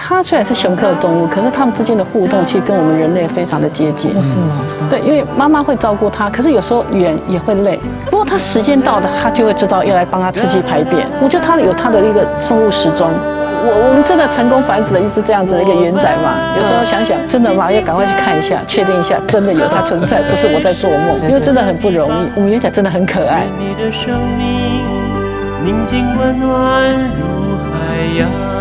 它虽然是熊科的动物，可是它们之间的互动其实跟我们人类非常的接近。 是吗？ 对，因为妈妈会照顾它，可是有时候远也会累。不过它时间到了，它就会知道要来帮它刺激排便。我觉得它有它的一个生物时钟。我们真的成功繁殖的是这样子的一个元仔嘛？有时候想想，真的吗？要赶快去看一下，确定一下，真的有它存在，不是我在做梦。因为真的很不容易，我们元仔真的很可爱。 你的生命宁静温暖如海洋。